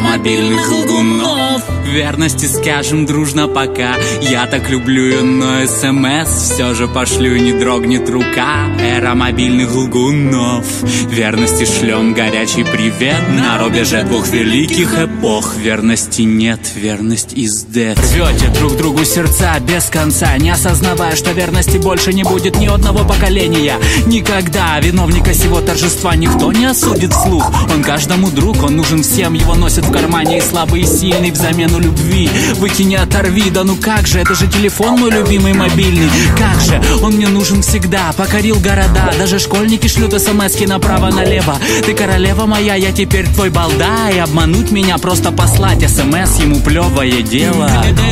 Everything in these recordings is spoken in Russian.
мобильных лгунов. Верности скажем дружно пока. Я так люблю ее, но СМС все же пошлю, и не дрогнет рука. Эра мобильных лгунов. Верности шлем горячий привет на рубеже двух великих эпох. Верности нет, верность is dead. Рвете друг другу сердца без конца, не осознавая, что верности больше не будет ни одного поколения. Никогда виновника сего торжества никто не осудит вслух. Он каждому друг, он нужен всем, его носят в кармане и слабый, и сильный в замену любви. Выкини, оторви, да ну как же, это же телефон мой любимый мобильный. Как же, он мне нужен всегда, покорил города. Даже школьники шлют смски направо-налево. Ты королева моя, я теперь твой балда. И обмануть меня, просто послать смс ему плевое дело.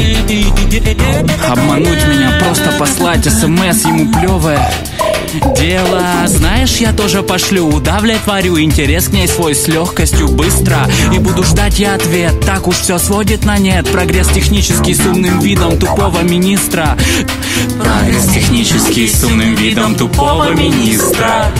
Обмануть меня, просто послать смс ему плевое дело. Знаешь, я тоже пошлю, удовлетворю интерес к ней свой с легкостью, быстро. И буду ждать я ответ, так уж все сводит на нет. Прогресс технический с умным видом тупого министра. Прогресс технический с умным видом тупого министра.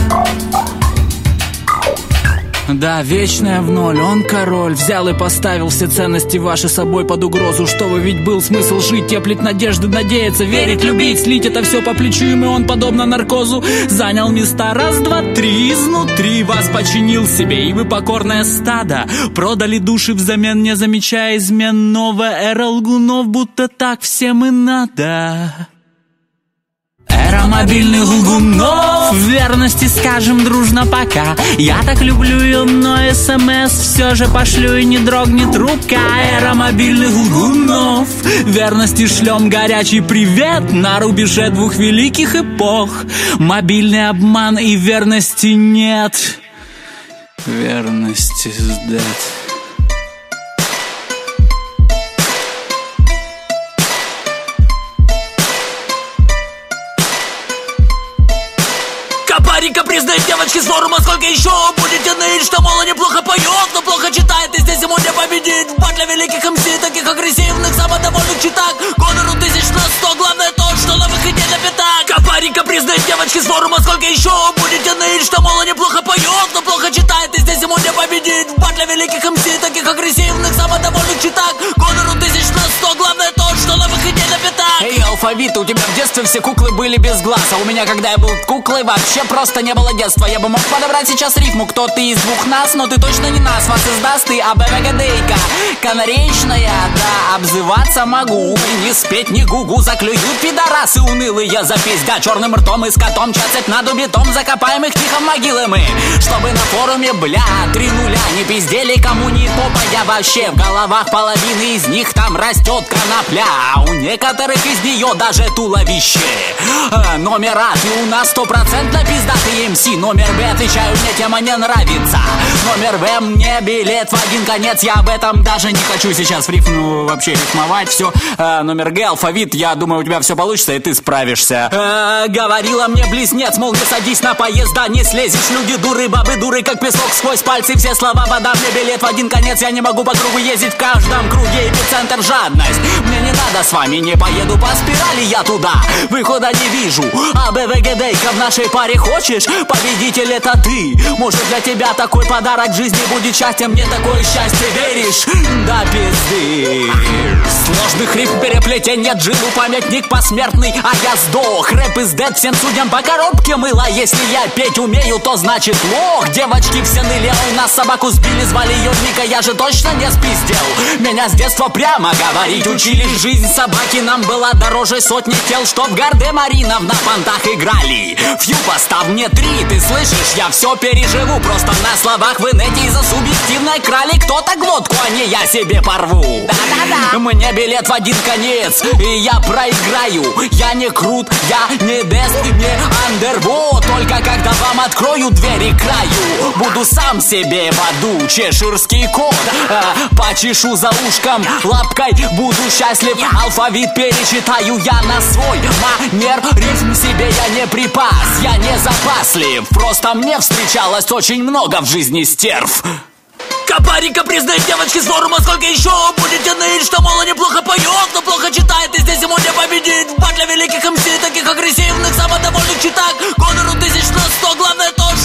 Да, вечная в ноль, он король. Взял и поставил все ценности ваши собой под угрозу. Чтобы ведь был смысл жить, теплить надежды, надеяться, верить, любить, слить это все по плечу им, и он, подобно наркозу, занял места раз, два, три. Изнутри вас починил себе, и вы покорное стадо. Продали души взамен, не замечая измен. Новая эра лгунов, будто так всем и надо. Эра мобильных лгунов. Верности скажем дружно пока. Я так люблю ее, но СМС все же пошлю, и не дрогнет рука. Эра мобильных лгунов. Верности шлем горячий привет на рубеже двух великих эпох. Мобильный обман и верности нет. Верность is dead. Парика признает девочки с форума, сколько еще будете ныть, что мол неплохо поет, но плохо читает, и здесь ему не победить. В батле великих МС, таких агрессивных, самодовольных читак. Гонору 1000 на 100, главное то, что на выходе на пятак. Капарика признает девочки с форума, сколько еще будете ныть, что мол неплохо поет, но плохо читает, и здесь ему не победить. В батле великих МС, таких агрессивных, самодовольных читак. Гонору 1000 на 100, главное то, что на выходе на пятак. Эй, алфавит, у тебя в детстве все куклы были без глаз, а у меня, когда я был куклой, вообще просто не было детства. Я бы мог подобрать сейчас рифму, кто ты из двух нас, но ты точно не нас, вас издаст ты, АБВГДейка. Канареечная, да, обзываться могу, не спеть, не гугу, заклюют пидорасы унылые за пизда. Черным ртом и с котом чацать на дубитом, закопаем их тихо в могилы мы. Чтобы на форуме, бля, 3 нуля, не пиздели кому ни попадя вообще. В головах половины из них там растет конопля, а у некоторых из нее даже туловище. Номера, ты у нас 100% пиздатый МС. Номер Б, отвечаю, мне тема не нравится. Номер В, мне билет в один конец. Я об этом даже не хочу сейчас в рифму вообще рифмовать. Все, номер Г, алфавит, я думаю, у тебя все получится, и ты справишься. Говорила мне близнец, мол, не садись на поезда, не слезешь. Люди дуры, бабы дуры, как песок сквозь пальцы. Все слова вода, мне билет в один конец. Я не могу по кругу ездить, в каждом круге эпицентр жадность. Мне не надо с вами, не поеду по спирали я туда. Выхода не вижу, АБВГДейка в нашей паре хочешь? Победитель это ты. Может для тебя такой подарок в жизни будет счастьем. Мне такое счастье веришь? Да пизды. Сложных рифм переплетения джилу, памятник посмертный, а я сдох. Рэп is dead, всем судьям по коробке мыла. Если я петь умею, то значит лох. Девочки все ныли, а у нас собаку сбили, звали ее Ника, я же точно не спиздел. Меня с детства прямо говорить учили. Жизнь собаки нам была дороже сотни тел, что в Гардемаринов на понтах играли. Фью, поставь мне 3, ты слышишь, я все переживу. Просто на словах в инете из-за субъективной крали. Кто-то глотку, а не я себе порву. Да-да-да. Мне билет в один конец, и я проиграю. Я не крут, я не бест, не андерво. Только когда вам открою двери к краю, буду сам себе в аду. Чеширский кот, почешу за ушком лапкой, буду счастлив. Алфавит перечитаю я на свой манер. Рифм себе я не припас, я не запаслив. Просто мне встречалось очень много в жизни стерв. Капарика признает девочки с форума, сколько еще будете ныть, что мол неплохо поет, но плохо читает, и здесь ему не победить. В батле великих МС, таких агрессивных, самодовольных читак. Гонору 1000 на 100, главное то, что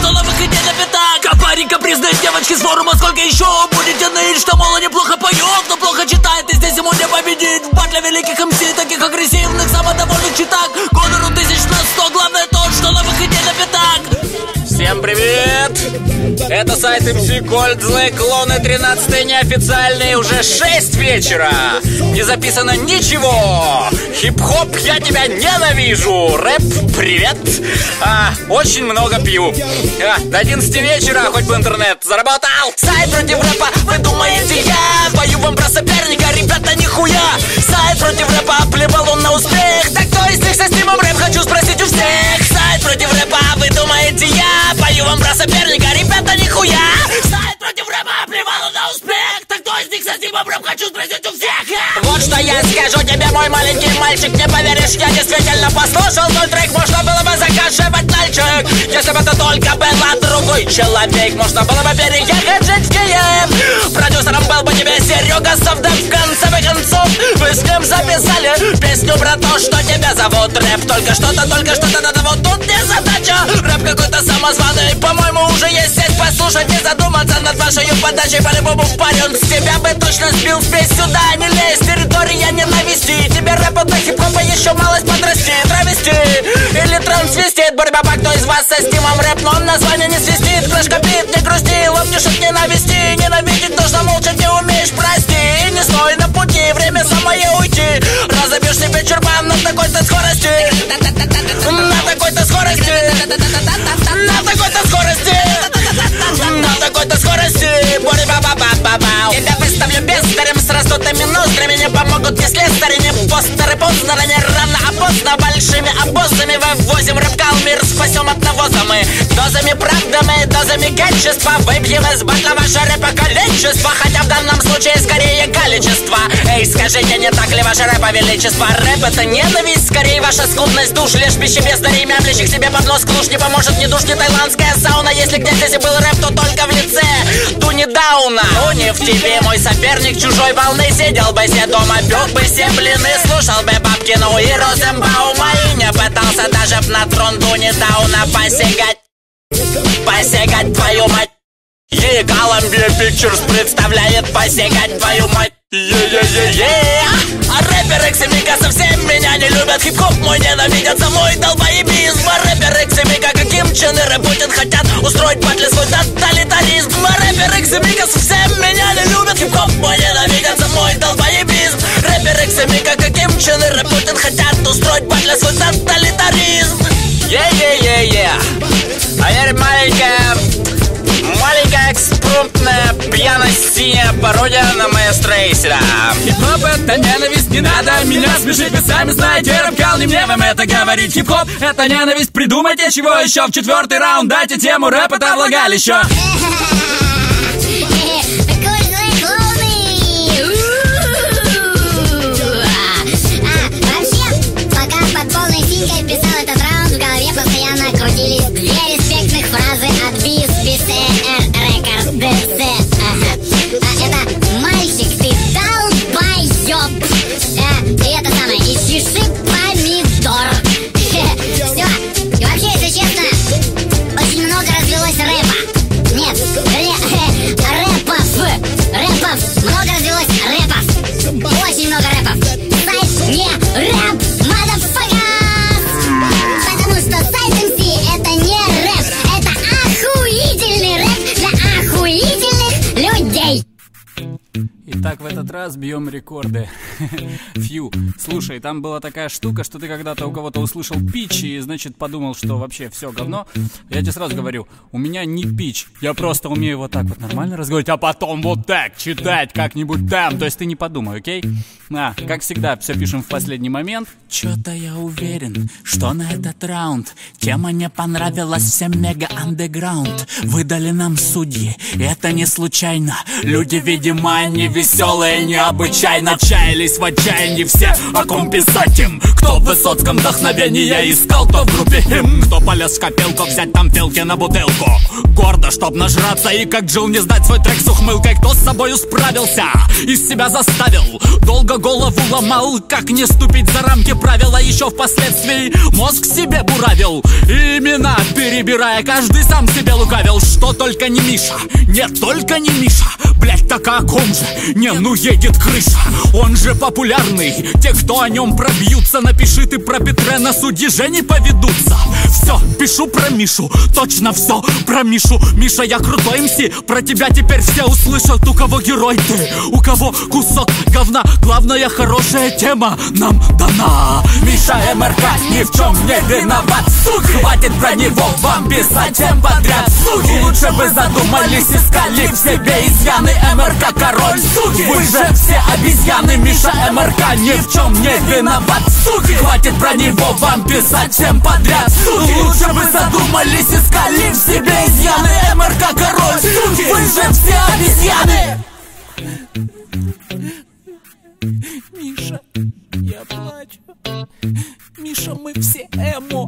что на выходе на пятак. Капарик капризные девочки с форума, сколько еще будете ныть, что мол неплохо поет, но плохо читает, и здесь ему не победить. В батле великих МС, таких агрессивных, самодовольных читак. Гонору 1100, главное то, что на выходе на пятак. Всем привет! Это сайт MC Gold, злые клоны, 13-й неофициальный, уже 6 вечера. Не записано ничего. Хип-хоп, я тебя ненавижу. Рэп, привет. Очень много пью. До 11 вечера, хоть бы интернет заработал. Сайт против рэпа, вы думаете я пою вам про соперника, ребята, нихуя. Сайт против рэпа, плевал он на успех. Так кто из них со стримом рэп, хочу спросить у всех. Сайт против рэпа, вы думаете я пою вам про соперника, ребята, нихуя. Сайт против рэпа, плевал он на успех. Так кто из них со стримом рэп, хочу спросить у всех. Вот что я скажу тебе, мой маленький мальчик, не поверишь, я действительно послушал твой трек. Можно было бы закашивать нальчик, если бы это только была другой человек. Можно было бы переехать жить в Киев. Продюсером был бы тебе Серега Совдеп. В конце концов, вы с ним записали песню про то, что тебя зовут рэп. Только что-то, да вот тут не задача. Рэп какой-то самозваный, по-моему, уже есть сеть. Послушать, не задуматься над вашей подачей. По-любому парень с тебя бы точно сбил спесь. Сюда не лезь, территория ненависти. Тебе рэп от хип-хопа еще малость подрасти. Травести или трансвестит. Борьба, кто из вас со стимом рэп, но он название не свистит. Клэш копит, не грусти, лопнешь от ненависти. Ненавидеть нужно молча, не умеешь, прости. И не стой на пути, время самое уйти. Разобьешь себе чурбан на такой-то скорости. На такой-то скорости. На такой-то скорости. На такой-то скорости. Борьба-ба-ба-ба-бау. Тебя выставлю бездарем с раздутыми ноздрями. Не помогут ни слесари, ни постеры. Поздно, не рано, а поздно. Большими обозами вывозим рэп-кал, мир спасем от навоза мы. Дозами правдами, дозами качества. Выпьем из батла ваше рэпа-количество. Хотя в данном случае скорее количество. Эй, скажите, не так ли ваше рэпа-величество? Рэп это ненависть, скорее ваша скудность душ. Лишь пищи бездарей, мямлящих себе под нос клуш. Не поможет ни душ, ни тайландская сауна. Если где-то здесь был рэп, то только в лице Туни Дауна. Ну не в тебе, мой соперник чужой волны. Сидел бы себе дома, пёк бы все блины. Слушал бы Бабкину и Розенбаума. И не пытался даже на трон Туни Дауна посягать. Посягать твою мать. Ей Columbia Pictures представляет посягать твою мать. А рэпер Икс и Мика совсем меня не любят. Хип-хоп мой ненавидят за мой долбоебизм. А рэпер Икс и Мика, как Ким Чен Ир и Путин, хотят устроить батли свой тоталитаризм. А рэпер Икс и Мика совсем меня не любят. Хип-хоп мой ненавидят за мой долбоебизм. Рэпер Икс и Мика, как Ким Чен Ир и Путин, хотят устроить батли свой тоталитаризм. А теперь маленькая экспромтная пьяность, синяя пародия на маэстро Эйсера. Хип-хоп это ненависть, не надо меня смешить. Вы сами знаете, рэп-кал, не мне вам это говорить. Хип-хоп это ненависть, придумайте чего еще. В 4-й раунд дайте тему, рэп это влагалище. Писал этот раунд, в голове постоянно крутились две респектных фразы от БИС, БСР, Рекорд, ДС. Это мальчик, ты долбоёб. И это самое, и чеши помидор. Все. И вообще, если честно, очень много развелось рэпа. Нет, рэпов. Много развелось рэпов. Очень много рэпов. Сайт не рэп, motherfucker. Итак, в этот раз бьем рекорды. Фью. Слушай, там была такая штука, что ты когда-то у кого-то услышал пич и, значит, подумал, что вообще все говно. Я тебе сразу говорю, у меня не пич. Я просто умею вот так вот нормально разговаривать, а потом вот так читать как-нибудь там. То есть ты не подумай, окей? Как всегда, все пишем в последний момент. Чё-то я уверен, что на этот раунд тема не понравилась всем мега-андеграунд. Выдали нам судьи, и это не случайно. Люди, видимо, не весельны. веселые необычайно. Чаялись в отчаянии все, о ком писать им. Кто в Высоцком вдохновения искал, то в группе им. Кто полез в копилку взять там пилки на бутылку, гордо, чтоб нажраться и как Джилл не сдать свой трек с ухмылкой. Кто с собою справился, из себя заставил, долго голову ломал, как не ступить за рамки правила. Еще впоследствии мозг себе буравил, имена перебирая, каждый сам себе лукавил. Что только не Миша, нет, только не Миша. Блять, так о ком же? Не, ну едет крыша. Он же популярный, те, кто о нем пробьются. Напиши ты про Петре, на суде же не поведутся. Все, пишу про Мишу, точно все про Мишу. Миша, я крутой МС, про тебя теперь все услышат. У кого герой ты, у кого кусок говна. Главная хорошая тема нам дана. Миша МРК ни в чем не виноват, суки. Хватит про него вам писать чем подряд, суки. Лучше бы задумались, искали в себе изъяны. МРК король, суки. Вы же все обезьяны. Миша МРК ни в чем не виноват, суки. Хватит про него вам писать чем подряд, суки. Лучше бы задумались, искали в себе изъяны. МРК король, суки. Вы же все обезьяны. Миша, я плачу. Миша, мы все эмо.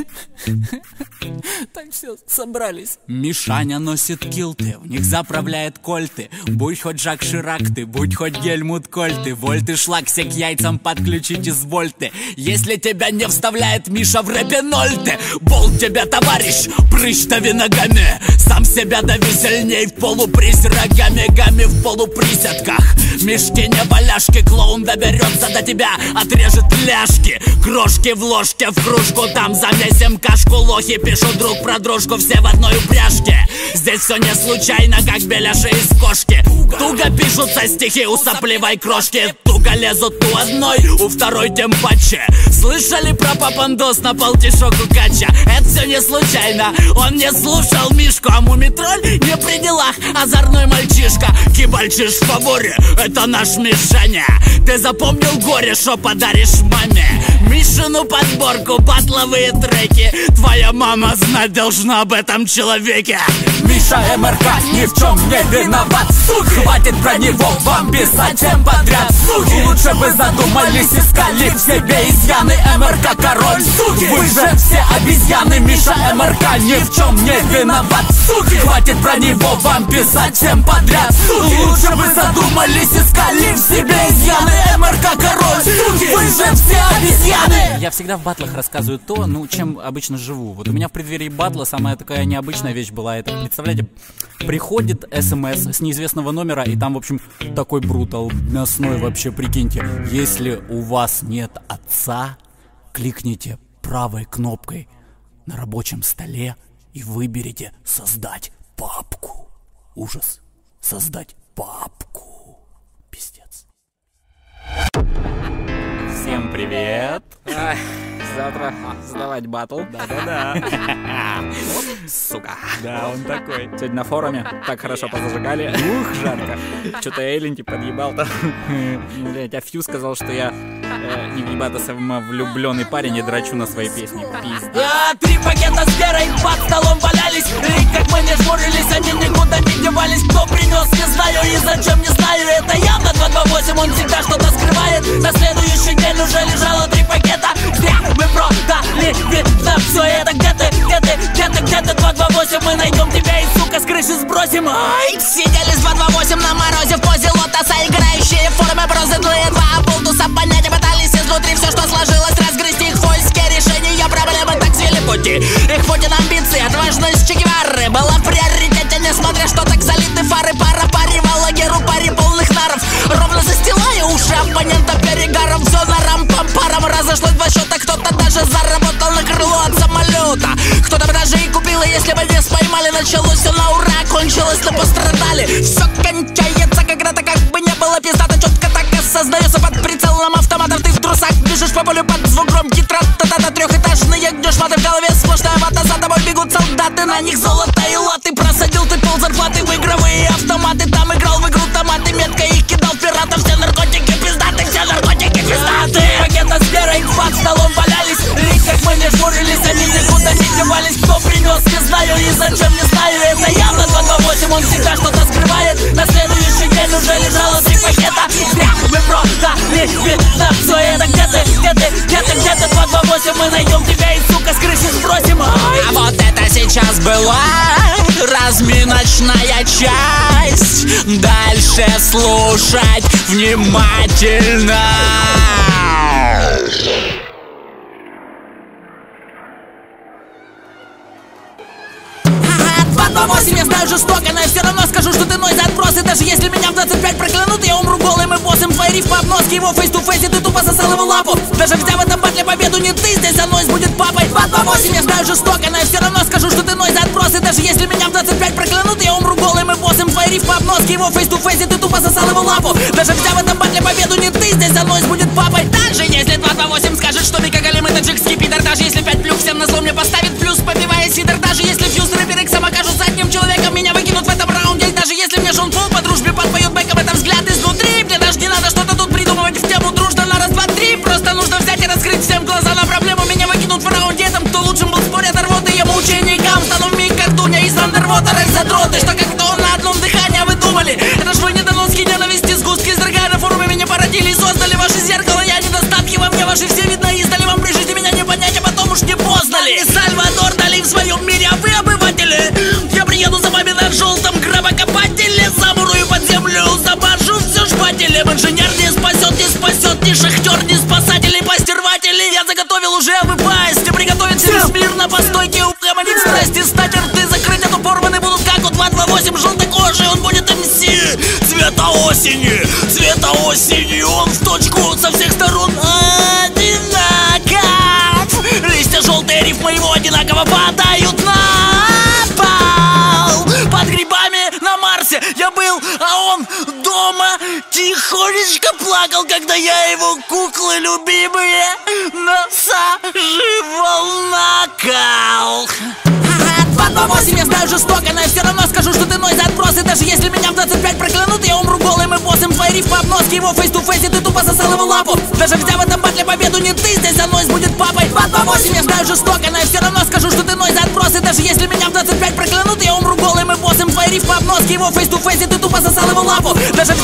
Так все, собрались. Мишаня носит килты, в них заправляет кольты. Будь хоть Жак Ширак ты, будь хоть Гельмут Коль ты. Вольт и шлаксе к яйцам подключить из вольты. Если тебя не вставляет Миша в рэпе ноль ты, болт тебе, товарищ, прыщ-дави ногами. Сам себя дави сильней в полупрись рогами. Гами в полуприседках, мешки не боляшки. Клоун доберется до тебя, отрежет ляжки. Крошки в ложке, в кружку там замесим кашку. Лохи пишут друг про дружку, все в одной упряжке. Здесь все не случайно, как беляши из кошки. Туго пишутся стихи у сопливой крошки. Туго лезут у одной, у второй тем паче. Слышали про папандос на полтишок у Кача? Это все не случайно, он не слушал Мишку. А Мумитроль не при делах, озорной мальчишка. Кибальчиш в фаворе, это наш Мишаня. Ты запомнил горе, шо подаришь маме? Мишину подборку, батловые треки. Твоя мама знать должна об этом человеке. Миша МРК ни в чем не виноват, суки. Хватит про него вам писать чем подряд, суки. Лучше бы задумались, искали в себе изъяны. МРК король, суки. Вы же все обезьяны. Миша МРК ни в чем не виноват, суки. Хватит про него вам писать чем подряд, суки. Лучше бы задумались, искали в себе изъяны. МРК король, суки. Вы же все обезьяны. Я всегда в батлах рассказываю то, ну, чем обычно живу. Вот у меня в преддверии батла самая такая необычная вещь была. Это, представляете, приходит СМС с неизвестного номера, и там, в общем, такой брутал, мясной вообще, прикиньте. Если у вас нет отца, кликните правой кнопкой на рабочем столе и выберите «Создать папку». Ужас. Создать папку. Пиздец. Всем привет. Завтра сдавать батл. Да-да-да. Сука. Да, он такой. Сегодня на форуме так хорошо позажигали. Ух, жарко. Что-то Эйленти подъебал там. Блять, а Фью сказал, что я не въебато самовлюбленный парень и драчу на свои песни. Пиздец. 3 пакета с берой под столом валялись. И как мы не жмурились, они никуда не девались. Кто принес, не знаю, и зачем, не знаю. Это явно 228, он всегда что-то скрывает. На следующий день уже лежало 3 пакета. Где мы продали, видно все это. Где ты, 228, мы найдем тебя и, сука, с крыши сбросим. Ай! Сидели с 228 на морозе в позе лотоса, играющие в форме прозыдлые два оболтуса. Понять пытались изнутри все, что сложилось, разгрызть их фольские решения проблемы, так свели пути. Их Путин амбиции, отважность Че Гевары была в приоритете, несмотря что так залиты фары. Пара паривала геру пари полных наров, ровно застилая уши оппонента перегаром. Все на рам-пам-паром разошлось два счета. Кто-то даже заработал на крыло от самолета, кто-то бы даже и купил, и если бы не споймали. Началось все на ура, кончилось, но пострадали. Все кончается когда-то, как бы не было пиздато. Четко так осознается под прицелом автоматов. Ты в трусах бежишь по полю под звук громкий трат-та-та-та. Трехэтажные гнешь-маты, в голове сплошная вата. За тобой бегут солдаты, на них золото и латы. Просадил ты пол зарплаты в игровые автоматы. Там играл в игру томаты, метко их кидал пиратов. Все наркотики пиздаты, все наркотики пиздаты. Пакета с верой под столом валялись. И как мы не жмурились, они никуда не девались. Кто принес, не знаю, и зачем, не знаю. Это явно 228, он всегда что-то скрывает. На следующий день уже лежало 3 пакета. Вьетнам, все это где ты, 228, мы найдем тебя и, сука, с крыши сбросим. А вот это сейчас была разминочная часть. Дальше слушать внимательно. 228, я знаю жестоко, но я все равно скажу, что ты ной за отбросы. Даже если меня в 25 проклянут, я умру голым и боссом. Твои рифмы обноски, его фейс-ту-фейс, ты тупо сосал его лапу. Даже взяв в этом батле победу не ты, здесь за нойз будет папой. 228, я знаю жестоко, но я все равно скажу, что ты ной за отбросы. Даже если меня в 25 проклянут, я умру голым и боссом. Твои рифмы обноски, его фейс-ту-фейс, ты тупо сосал его лапу. Даже взяв в этом батле победу не ты, здесь за нойз будет папой. Даже если 228 скажет, что Вика Галим это джекский пидор. Даже если 5 плюх всем на зло мне поставит плюс, побивая сидор. Даже если фьюз рэпер иксом окажутся одним человеком, меня выкинут в этом раунде. Даже если мне Шон Пол по дружбе подпоет бэком, это взгляд изнутри. Мне даже не надо что-то тут придумывать в тему дружно на раз, два, три. Просто нужно взять и раскрыть всем глаза на проблему. Меня выкинут в раунде этом, кто лучшим был в споре оторвоты. Я ученикам стану миг, как Дуня из Андервотера. Задроты, что как-то он на одном дыхании вы думали. Это ж вы недоноски ненависти, сгустки, изрыгая на форуме меня породили и создали ваши зеркала. Я недостатки во мне, ваши все видно издали. Вам при жизни меня не понять, а потом уж не поздно ли. Сальвадор Дали в своем мире, а вы обыватели. Я приеду за вами на желтом гробокопателе. Замурую под землю, забажу все жбателем. Инженер не спасет, ни шахтер, ни спасатели, постерватели. Я заготовил уже выпасть, приготовить себе смирно по стойке, угомонить страсти, стать рты, закрыть, а то порваны будут как у 228 желтокожий. Он будет МС цвета осени, он в точку со всех сторон одинаков. Листья желтые, рифмы его одинаково падают на пол. Под грибами на Марсе я был, а он дома тихонечко плакал, когда я его куклы любимые насаживал на кал. 228, я знаю жестоко, но я все равно скажу, что ты ной за отбросы. Даже если меня в 25 проклянут, я умру голым и боссом. Твои рифмы обноски, его фейс-ту-фейс, ты тупо сосал его лапу. Даже взяв в этом батле победу не ты, здесь за нойз будет папой. 228, я знаю жестоко, но я все равно скажу, что ты ной за отбросы. Даже если меня в 25 проклянут, я умру голым и боссом. Твои рифмы обноски, его фейс-ту-фейс, ты тупо сосал его лапу. Даже